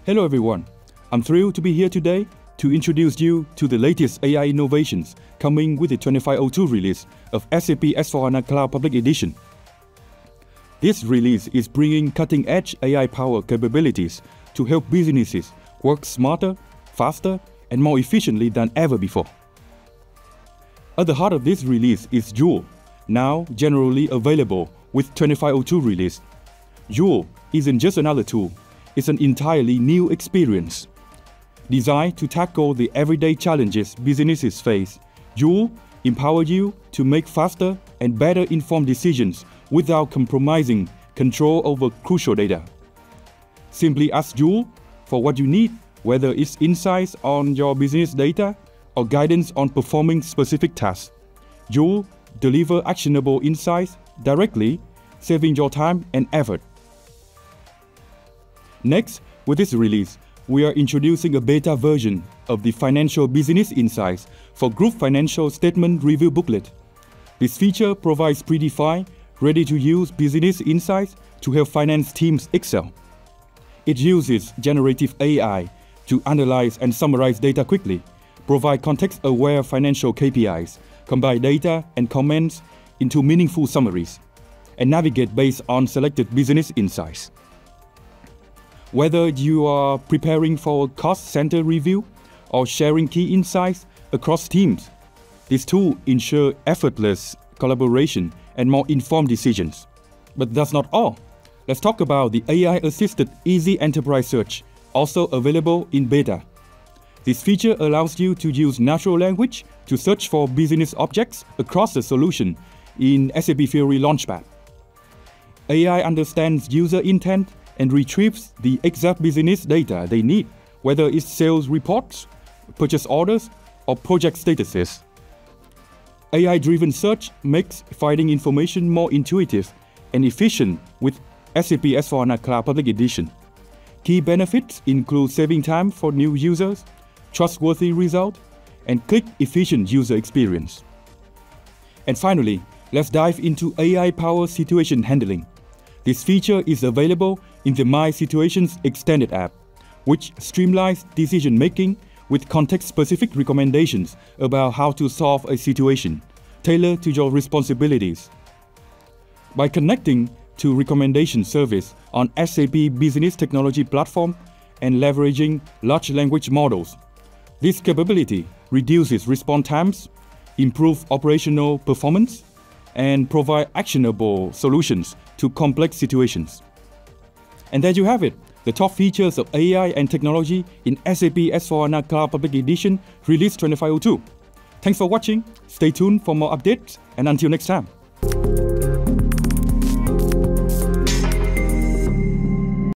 Hello everyone, I'm thrilled to be here today to introduce you to the latest AI innovations coming with the 2502 release of SAP S/4HANA Cloud Public Edition. This release is bringing cutting-edge AI-powered capabilities to help businesses work smarter, faster, and more efficiently than ever before. At the heart of this release is Joule, now generally available with 2502 release. Joule isn't just another tool, it's an entirely new experience. Designed to tackle the everyday challenges businesses face, Joule empowers you to make faster and better informed decisions without compromising control over crucial data. Simply ask Joule for what you need, whether it's insights on your business data or guidance on performing specific tasks. Joule delivers actionable insights directly, saving your time and effort. Next, with this release, we are introducing a beta version of the Financial Business Insights for Group Financial Statement Review Booklet. This feature provides predefined, ready-to-use business insights to help finance teams excel. It uses generative AI to analyze and summarize data quickly, provide context-aware financial KPIs, combine data and comments into meaningful summaries, and navigate based on selected business insights. Whether you are preparing for a cost center review or sharing key insights across teams, this tool ensures effortless collaboration and more informed decisions. But that's not all. Let's talk about the AI-assisted Easy Enterprise Search, also available in beta. This feature allows you to use natural language to search for business objects across the solution in SAP Fiori Launchpad. AI understands user intent and retrieves the exact business data they need, whether it's sales reports, purchase orders, or project statuses. AI-driven search makes finding information more intuitive and efficient with SAP S/4HANA Cloud Public Edition. Key benefits include saving time for new users, trustworthy result, and click-efficient user experience. And finally, let's dive into AI-powered situation handling. This feature is available in the My Situations Extended app, which streamlines decision-making with context-specific recommendations about how to solve a situation, tailored to your responsibilities. By connecting to recommendation service on SAP Business Technology Platform and leveraging large language models, this capability reduces response times, improves operational performance, and provides actionable solutions to complex situations. And there you have it, the top features of AI and technology in SAP S/4HANA Cloud Public Edition Release 2502. Thanks for watching, stay tuned for more updates, and until next time.